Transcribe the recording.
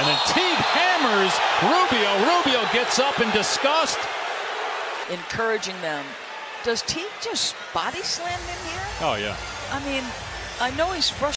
And then Teague hammers Rubio. Rubio gets up in disgust. Encouraging them. Does Teague just body slam him here? Oh, yeah. I mean, I know he's frustrated.